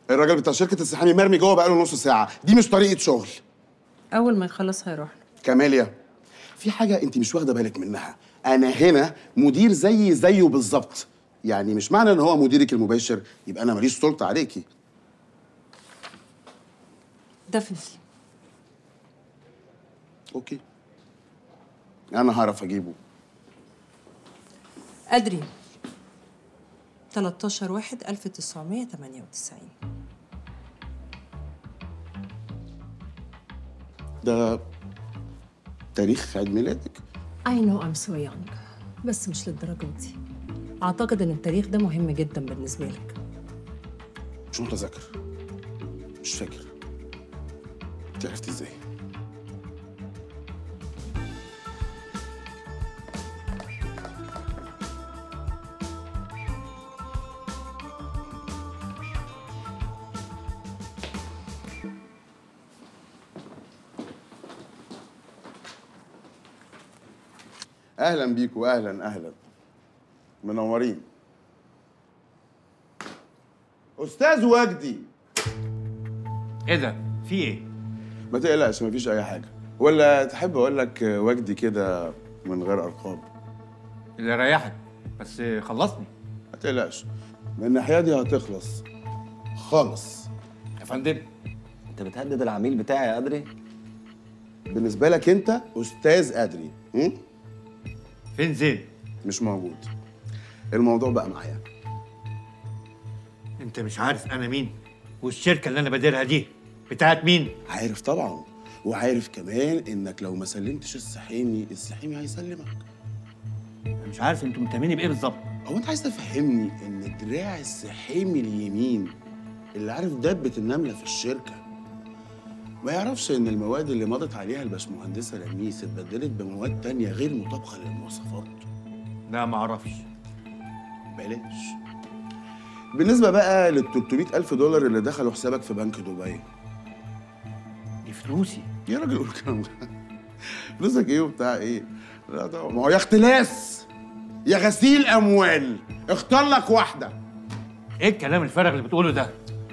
الراجل بتاع شركه السحامي مرمي جوه بقاله نص ساعه، دي مش طريقه شغل. اول ما يخلص هيروح له. كاميليا، في حاجه انت مش واخده بالك منها. انا هنا مدير زيه بالظبط، يعني مش معنى ان هو مديرك المباشر يبقى انا ماليش سلطه عليكي. ديفنتلي. اوكي، انا هعرف اجيبه. أدري 13/1/1998. ده تاريخ عيد ميلادك؟ I know I'm so young، بس مش للدرجة دي. أعتقد إن التاريخ ده مهم جدا بالنسبة لك. مش متذكر، مش فاكر. انت عرفتي ازاي؟ اهلا بيكوا، اهلا منورين. استاذ وجدي. ايه ده؟ في ايه؟ ما تقلقش، مفيش اي حاجه. ولا تحب اقول لك وجدي كده من غير القاب؟ اللي يريحك، بس خلصني. ما تقلقش، من الناحيه دي هتخلص خالص. يا فندم، انت بتهدد العميل بتاعي يا أدري؟ بالنسبه لك انت استاذ ادري. فين زين؟ مش موجود. الموضوع بقى معايا. انت مش عارف انا مين؟ والشركه اللي انا باديرها دي بتاعت مين؟ عارف طبعا، وعارف كمان انك لو ما سلمتش السحيمي هيسلمك. انا مش عارف انتوا متهميني بايه بالظبط. هو انت عايز تفهمني ان دراع السحيمي اليمين اللي عارف دبة النملة في الشركة ما يعرفش ان المواد اللي مضت عليها الباشمهندسة لميس اتبدلت بمواد تانية غير مطابقة للمواصفات؟ لا ما اعرفش. بلاش. بالنسبة بقى لل 300,000 دولار اللي دخلوا حسابك في بنك دبي، دي فلوسي. يا راجل قول الكلام ده. فلوسك ايه وبتاع ايه؟ لا طبعا، ما هو يا اختلاس يا غسيل اموال، اختار لك واحدة. ايه الكلام الفارغ اللي بتقوله ده؟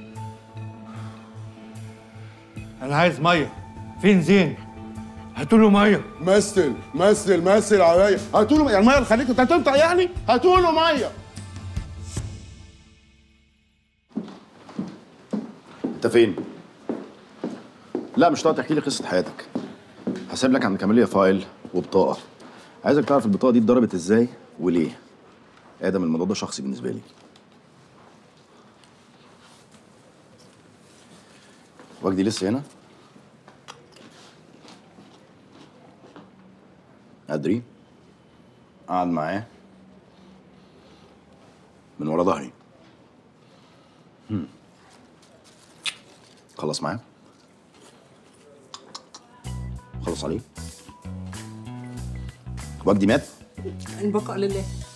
انا عايز ميه. فين زين؟ هاتوا له ميه. مثل عليا. هاتوا له يعني الميه اللي خليك انت هتنطق يعني؟ هاتوا له ميه. انت فين؟ لا مش هتقعد تحكي لي قصه حياتك. هسيب لك عند كاميليا فايل وبطاقه. عايزك تعرف البطاقه دي اتضربت ازاي وليه. ادم الموضوع ده شخصي بالنسبه لي. وجدي لسه هنا؟ أدري قعد معاه من ورا ظهري. خلص معاه؟ خلص عليه؟ وجدي مات؟ البقاء لله.